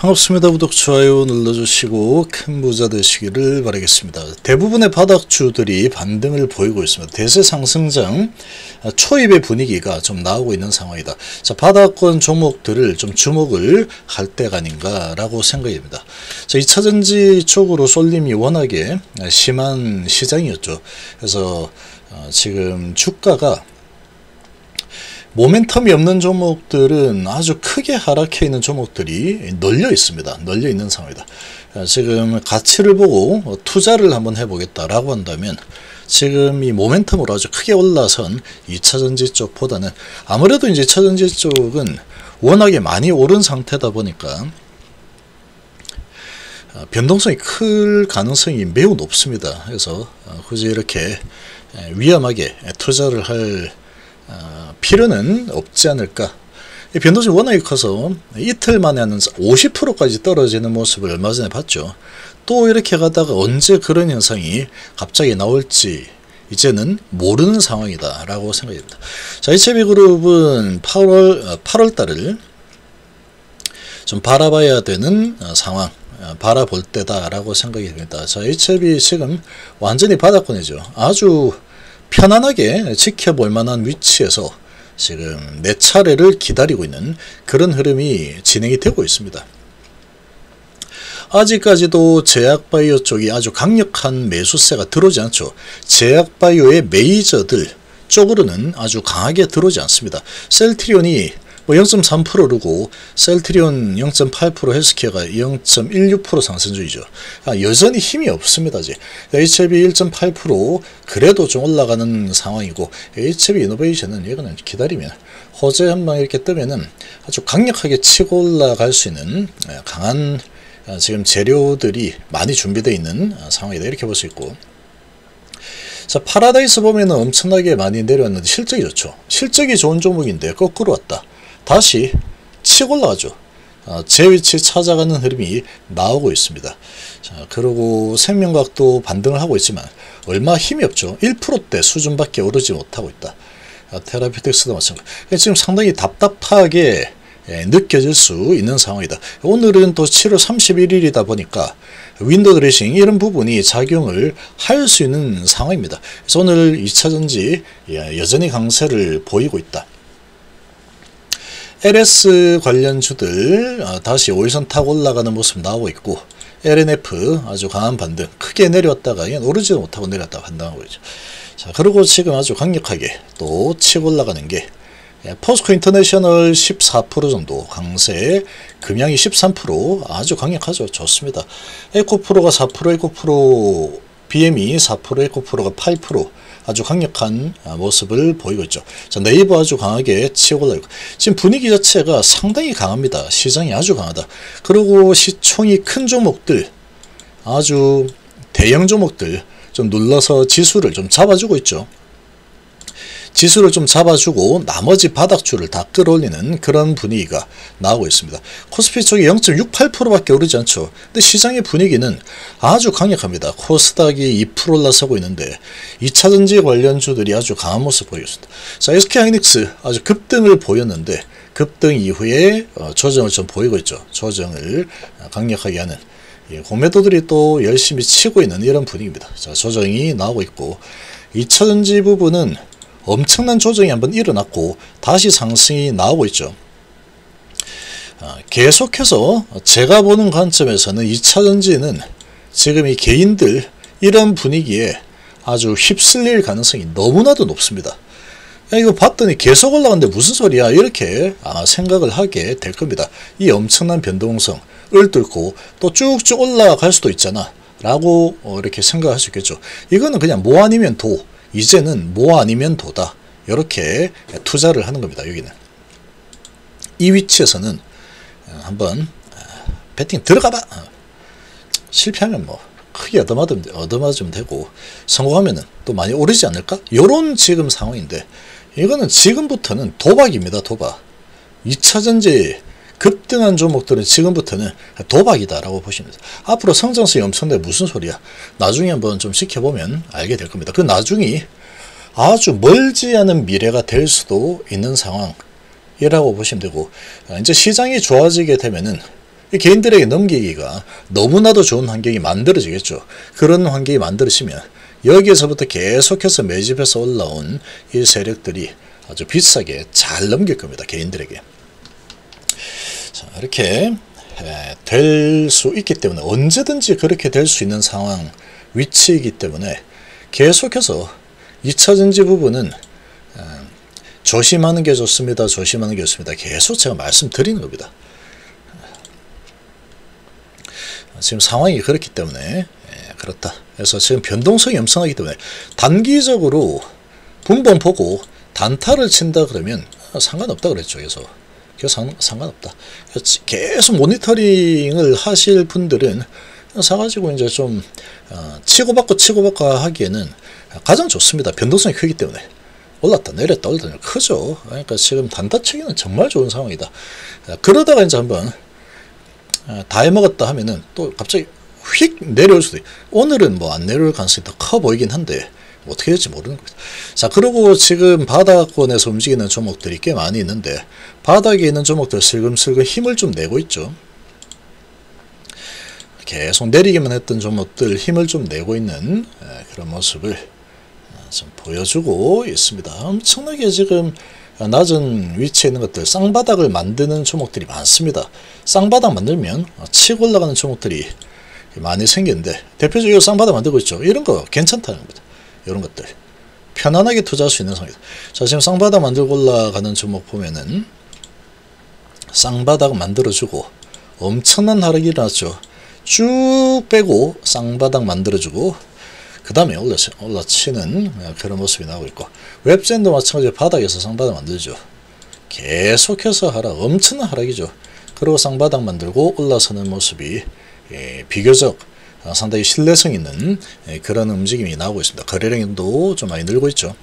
반갑습니다. 구독, 좋아요 눌러주시고 큰 부자 되시기를 바라겠습니다. 대부분의 바닥주들이 반등을 보이고 있습니다. 대세 상승장 초입의 분위기가 좀 나오고 있는 상황이다. 자, 바닥권 종목들을 좀 주목을 할 때가 아닌가 라고 생각이 듭니다. 자, 2차전지 쪽으로 쏠림이 워낙에 심한 시장이었죠. 그래서 지금 주가가 모멘텀이 없는 종목들은 아주 크게 하락해 있는 종목들이 널려 있습니다. 널려 있는 상황이다. 지금 가치를 보고 투자를 한번 해보겠다라고 한다면 지금 이 모멘텀으로 아주 크게 올라선 2차전지 쪽보다는 아무래도 이제 2차전지 쪽은 워낙에 많이 오른 상태다 보니까 변동성이 클 가능성이 매우 높습니다. 그래서 굳이 이렇게 위험하게 투자를 할 필요는 없지 않을까. 이 변동성이 워낙에 커서 이틀 만에 하는 50%까지 떨어지는 모습을 얼마 전에 봤죠. 또 이렇게 가다가 언제 그런 현상이 갑자기 나올지 이제는 모르는 상황이다 라고 생각이 듭니다. 자, HB그룹은 8월 달을 좀 바라봐야 되는 상황, 바라볼 때다 라고 생각이 듭니다. 자, HB 지금 완전히 바닥권이죠. 아주 편안하게 지켜볼 만한 위치에서 지금 내 차례를 기다리고 있는 그런 흐름이 진행이 되고 있습니다. 아직까지도 제약바이오 쪽이 아주 강력한 매수세가 들어오지 않죠. 제약바이오의 메이저들 쪽으로는 아주 강하게 들어오지 않습니다. 셀트리온이 뭐 0.3%르고 셀트리온 0.8%, 헬스케어가 0.16% 상승 중이죠. 여전히 힘이 없습니다. 아직. HLB 1.8% 그래도 좀 올라가는 상황이고, HLB 이노베이션은 이거는 기다리면 호재 한방 이렇게 뜨면은 아주 강력하게 치고 올라갈 수 있는 강한 지금 재료들이 많이 준비되어 있는 상황이다. 이렇게 볼 수 있고, 자, 파라다이스 보면은 엄청나게 많이 내려왔는데 실적이 좋죠. 실적이 좋은 종목인데 거꾸로 왔다. 다시 치고 올라가죠. 제 위치 찾아가는 흐름이 나오고 있습니다. 자, 그리고 생명과학도 반등을 하고 있지만 얼마 힘이 없죠. 1%대 수준밖에 오르지 못하고 있다. 테라피틱스도 마찬가지. 지금 상당히 답답하게 느껴질 수 있는 상황이다. 오늘은 또 7월 31일이다 보니까 윈도우 드레싱 이런 부분이 작용을 할 수 있는 상황입니다. 그래서 오늘 2차전지 여전히 강세를 보이고 있다. LS 관련주들 다시 5일선 타고 올라가는 모습 나오고 있고, LNF 아주 강한 반등, 크게 내려왔다가 오르지도 못하고 내렸다 반등하고 있죠. 자, 그리고 지금 아주 강력하게 또 치고 올라가는 게 포스코 인터내셔널 14% 정도 강세, 금양이 13% 아주 강력하죠. 좋습니다. 에코프로가 4%, 에코프로 BM이 4%, 에코프로가 8% 아주 강력한 모습을 보이고 있죠. 자, 네이버 아주 강하게 치고 올라가고, 지금 분위기 자체가 상당히 강합니다. 시장이 아주 강하다. 그리고 시총이 큰 종목들, 아주 대형 종목들 좀 눌러서 지수를 좀 잡아주고 있죠. 지수를 좀 잡아주고 나머지 바닥주를 다 끌어올리는 그런 분위기가 나오고 있습니다. 코스피 쪽이 0.68%밖에 오르지 않죠. 근데 시장의 분위기는 아주 강력합니다. 코스닥이 2% 올라서고 있는데 2차전지 관련주들이 아주 강한 모습 보이겠습니다. 자, SK하이닉스 아주 급등을 보였는데 급등 이후에 조정을 좀 보이고 있죠. 조정을 강력하게 하는 공매도들이 또 열심히 치고 있는 이런 분위기입니다. 자, 조정이 나오고 있고, 2차전지 부분은 엄청난 조정이 한번 일어났고 다시 상승이 나오고 있죠. 계속해서 제가 보는 관점에서는 2차전지는 지금 이 개인들 이런 분위기에 아주 휩쓸릴 가능성이 너무나도 높습니다. 이거 봤더니 계속 올라가는데 무슨 소리야 이렇게 생각을 하게 될 겁니다. 이 엄청난 변동성을 뚫고 또 쭉쭉 올라갈 수도 있잖아 라고 이렇게 생각할 수 있겠죠. 이거는 그냥 뭐 아니면 도, 이제는 뭐 아니면 도다. 이렇게 투자를 하는 겁니다. 여기는 이 위치에서는 한번 배팅 들어가봐. 실패하면 뭐 크게 얻어맞으면 되고, 성공하면은 또 많이 오르지 않을까? 요런 지금 상황인데, 이거는 지금부터는 도박입니다. 도박. 2차전지 급등한 종목들은 지금부터는 도박이다 라고 보시면 됩니다. 앞으로 성장성이 엄청난데 무슨 소리야. 나중에 한번 좀 지켜보면 알게 될 겁니다. 그 나중이 아주 멀지 않은 미래가 될 수도 있는 상황이라고 보시면 되고, 이제 시장이 좋아지게 되면은 이 개인들에게 넘기기가 너무나도 좋은 환경이 만들어지겠죠. 그런 환경이 만들어지면 여기에서부터 계속해서 매집해서 올라온 이 세력들이 아주 비싸게 잘 넘길 겁니다. 개인들에게. 자, 이렇게 될 수 있기 때문에 언제든지 그렇게 될 수 있는 상황 위치이기 때문에 계속해서 2차전지 부분은 조심하는 게 좋습니다. 조심하는 게 좋습니다. 계속 제가 말씀드리는 겁니다. 지금 상황이 그렇기 때문에 그렇다. 그래서 지금 변동성이 엄청나기 때문에 단기적으로 분봉 보고 단타를 친다 그러면 상관없다 그랬죠. 그래서 상관없다. 계속 모니터링을 하실 분들은 사가지고 이제 좀 치고받고 하기에는 가장 좋습니다. 변동성이 크기 때문에. 올랐다 내렸다 크죠. 그러니까 지금 단타 치기는 정말 좋은 상황이다. 그러다가 이제 한번 다 해먹었다 하면은 또 갑자기 휙 내려올 수도 있고, 오늘은 뭐 안 내려올 가능성이 더 커 보이긴 한데 어떻게 될지 모르는 겁니다. 자, 그리고 지금 바닥권에서 움직이는 종목들이 꽤 많이 있는데 바닥에 있는 종목들 슬금슬금 힘을 좀 내고 있죠. 계속 내리기만 했던 종목들 힘을 좀 내고 있는 그런 모습을 좀 보여주고 있습니다. 엄청나게 지금 낮은 위치에 있는 것들, 쌍바닥을 만드는 종목들이 많습니다. 쌍바닥 만들면 치고 올라가는 종목들이 많이 생기는데 대표적으로 쌍바닥 만들고 있죠. 이런 거 괜찮다는 겁니다. 이런 것들 편안하게 투자할 수 있는 상황이다. 자, 지금 쌍바닥 만들고 올라가는 종목 보면은 쌍바닥 만들어주고 엄청난 하락이 일어났죠. 쭉 빼고 쌍바닥 만들어주고 그 다음에 올라치는 그런 모습이 나오고 있고, 웹젠도 마찬가지로 바닥에서 쌍바닥 만들죠. 계속해서 하락, 엄청난 하락이죠. 그리고 쌍바닥 만들고 올라서는 모습이 비교적 상당히 신뢰성 있는 그런 움직임이 나오고 있습니다. 거래량도 좀 많이 늘고 있죠.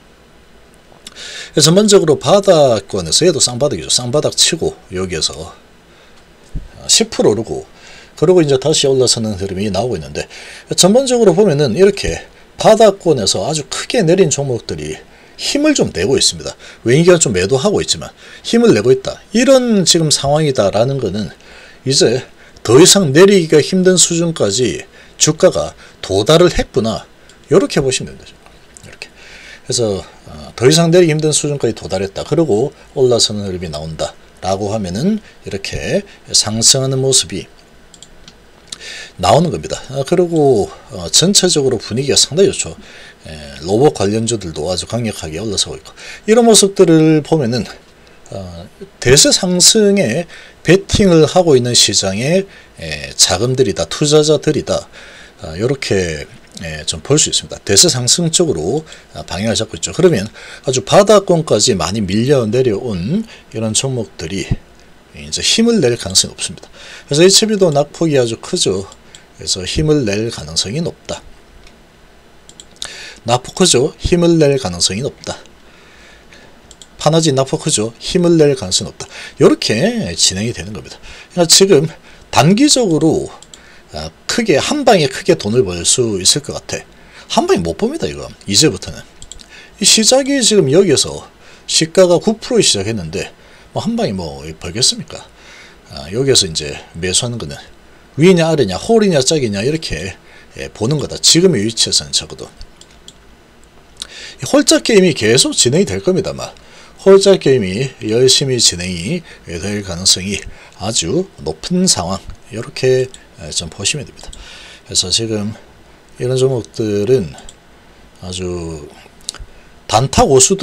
그래서 전반적으로 바닥권에서 얘도 쌍바닥이죠. 쌍바닥 치고 여기에서 10% 오르고 그리고 이제 다시 올라서는 흐름이 나오고 있는데, 전반적으로 보면은 이렇게 바닥권에서 아주 크게 내린 종목들이 힘을 좀 내고 있습니다. 웬기가 좀 매도하고 있지만 힘을 내고 있다. 이런 지금 상황이다라는 거는 이제 더 이상 내리기가 힘든 수준까지 주가가 도달을 했구나. 이렇게 보시면 됩니다. 이렇게. 그래서 더 이상 내리기 힘든 수준까지 도달했다. 그리고 올라서는 흐름이 나온다. 라고 하면은 이렇게 상승하는 모습이 나오는 겁니다. 그리고 전체적으로 분위기가 상당히 좋죠. 로봇 관련주들도 아주 강력하게 올라서고 있고, 이런 모습들을 보면은 대세 상승에 베팅을 하고 있는 시장의 자금들이다, 투자자들이다, 이렇게 좀 볼 수 있습니다. 대세 상승 쪽으로 방향을 잡고 있죠. 그러면 아주 바닥권까지 많이 밀려 내려온 이런 종목들이 이제 힘을 낼 가능성이 높습니다. 그래서 HB도 낙폭이 아주 크죠. 그래서 힘을 낼 가능성이 높다. 낙폭 크죠. 힘을 낼 가능성이 높다. 파나지 낙폭 크죠. 힘을 낼 가능성이 높다. 이렇게 진행이 되는 겁니다. 그러니까 지금 단기적으로 크게 한 방에 크게 돈을 벌 수 있을 것 같아. 한 방에 못 봅니다. 이거 이제부터는 이 시작이 지금 여기에서 시가가 9% 시작했는데 뭐 한 방에 뭐 벌겠습니까? 여기에서 이제 매수하는 거는 위냐 아래냐 홀이냐 짝이냐 이렇게 보는 거다. 지금의 위치에서는 적어도 홀짝 게임이 계속 진행이 될 겁니다만, 홀짝 게임이 열심히 진행이 될 가능성이 아주 높은 상황, 이렇게 좀 보시면 됩니다. 그래서 지금 이런 종목들은 아주 단타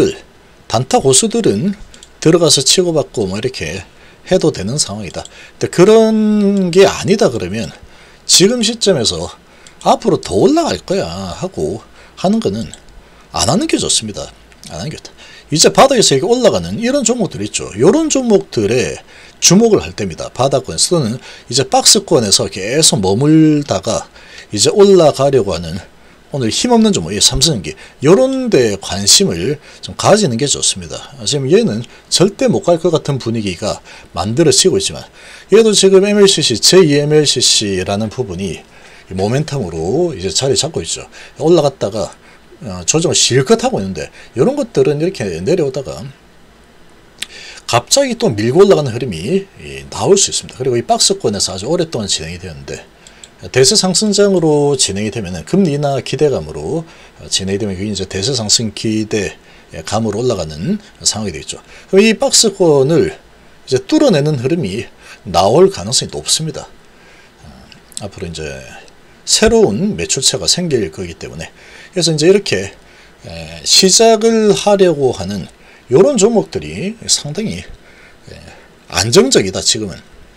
고수들은 들어가서 치고받고 뭐 이렇게 해도 되는 상황이다. 근데 그런 게 아니다 그러면 지금 시점에서 앞으로 더 올라갈 거야 하고 하는 거는 안 하는 게 좋습니다. 안 하는 게 좋다. 이제 바닥에서 이렇게 올라가는 이런 종목들 있죠. 이런 종목들에 주목을 할 때입니다. 바닥권에서는 이제 박스권에서 계속 머물다가 이제 올라가려고 하는 오늘 힘없는 종목, 삼성전기 이런 데 관심을 좀 가지는 게 좋습니다. 지금 얘는 절대 못 갈 것 같은 분위기가 만들어지고 있지만, 얘도 지금 MLCC, 제2MLCC라는 부분이 모멘텀으로 이제 자리 잡고 있죠. 올라갔다가 조정을 실컷 하고 있는데, 이런 것들은 이렇게 내려오다가 갑자기 또 밀고 올라가는 흐름이 나올 수 있습니다. 그리고 이 박스권에서 아주 오랫동안 진행이 되었는데 대세 상승장으로 진행이 되면 금리 인하 기대감으로 진행이 되면 그게 이제 대세 상승 기대감으로 올라가는 상황이 되겠죠. 그럼 이 박스권을 이제 뚫어내는 흐름이 나올 가능성이 높습니다. 앞으로 이제 새로운 매출체가 생길 거기 때문에 그래서 이제 이렇게 시작을 하려고 하는 이런 종목들이 상당히 안정적이다 지금은.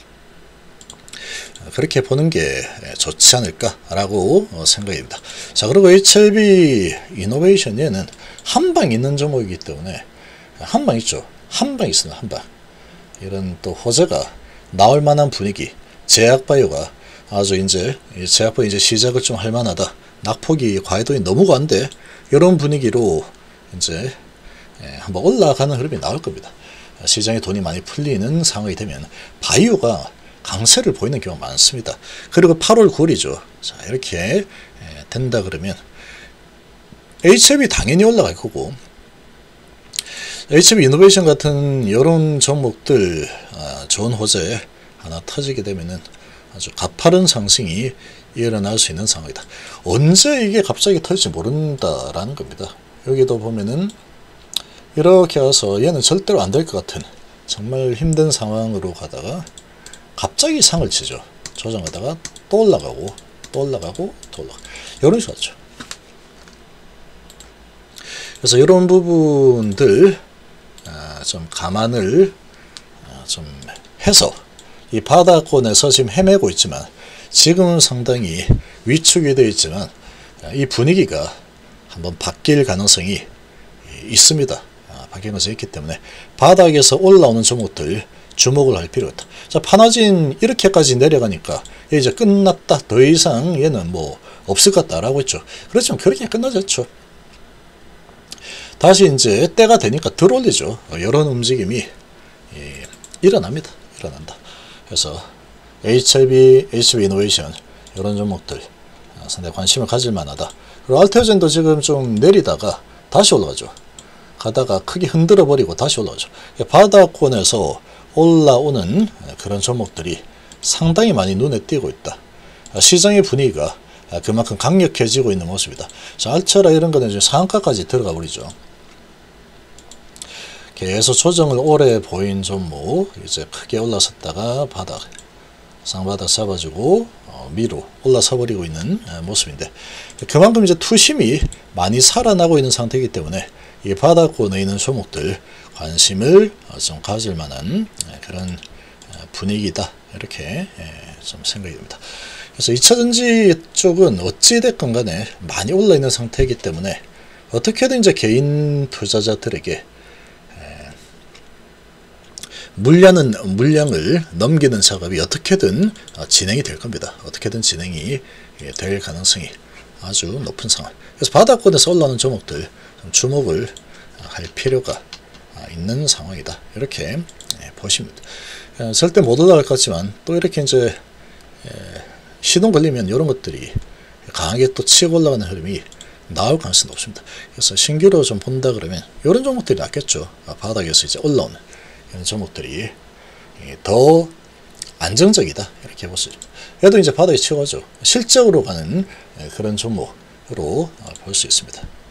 그렇게 보는 게 좋지 않을까라고 생각이 듭니다. 자, 그리고 HLB 이노베이션에는 한방 있는 종목이기 때문에 한방 있죠. 한방 있습니다. 한방. 이런 또 호재가 나올 만한 분위기. 제약바이오가 아주 이제 제약바이오 이제 시작을 좀 할 만하다. 낙폭이 과해도이 너무 과한데 이런 분위기로 이제 한번 올라가는 흐름이 나올 겁니다. 시장에 돈이 많이 풀리는 상황이 되면 바이오가 강세를 보이는 경우가 많습니다. 그리고 8월 9월이죠. 자, 이렇게 된다 그러면 HLB 당연히 올라갈 거고 HLB 이노베이션 같은 이런 종목들 좋은 호재 하나 터지게 되면은 아주 가파른 상승이 일어날 수 있는 상황이다. 언제 이게 갑자기 터질지 모른다라는 겁니다. 여기도 보면은 이렇게 와서 얘는 절대로 안 될 것 같은 정말 힘든 상황으로 가다가 갑자기 상을 치죠. 조정하다가 또 올라가고 또 올라가고 또 올라가고 이런 식으로 하죠. 그래서 이런 부분들 좀 감안을 좀 해서 이 바닥권에서 지금 헤매고 있지만 지금은 상당히 위축이 되어 있지만 이 분위기가 한번 바뀔 가능성이 있습니다. 바뀔 가능성이 있기 때문에 바닥에서 올라오는 종목들 주목을 할 필요가 있다. 자, 파나진 이렇게까지 내려가니까 이제 끝났다. 더 이상 얘는 뭐 없을 것 같다라고 했죠. 그렇지만 그렇게 끝나지 않죠. 다시 이제 때가 되니까 들어올리죠. 이런 움직임이 일어납니다. 일어난다. 그래서 HLB 이노베이션 이런 종목들 상당히 관심을 가질 만하다. 그리고 알테오젠도 지금 좀 내리다가 다시 올라가죠. 가다가 크게 흔들어 버리고 다시 올라가죠. 바닥권에서 올라오는 그런 종목들이 상당히 많이 눈에 띄고 있다. 시장의 분위기가 그만큼 강력해지고 있는 모습이다. 자, 알처라 이런 거는 이제 상한가까지 들어가 버리죠. 계속 조정을 오래 보인 종목 이제 크게 올라섰다가 바닥 상바닥 잡아주고 위로 올라서 버리고 있는 모습인데 그만큼 이제 투심이 많이 살아나고 있는 상태이기 때문에 이 바닥권에 있는 종목들 관심을 좀 가질 만한 그런 분위기다 이렇게 좀 생각이 듭니다. 그래서 2차전지 쪽은 어찌됐건 간에 많이 올라있는 상태이기 때문에 어떻게든 이제 개인 투자자들에게 물량을 넘기는 작업이 어떻게든 진행이 될 겁니다. 어떻게든 진행이 될 가능성이 아주 높은 상황. 그래서 바닥권에서 올라오는 종목들 좀 주목을 할 필요가 있는 상황이다. 이렇게 보시면 절대 못 올라갈 것 같지만 또 이렇게 이제 시동 걸리면 이런 것들이 강하게 또 치고 올라가는 흐름이 나올 가능성이 높습니다. 그래서 신규로 좀 본다 그러면 이런 종목들이 낫겠죠. 바닥에서 이제 올라오는 이런 종목들이 더 안정적이다. 이렇게 볼 수 있습니다. 얘도 이제 바닥에 치고 가죠. 실적으로 가는 그런 종목으로 볼 수 있습니다.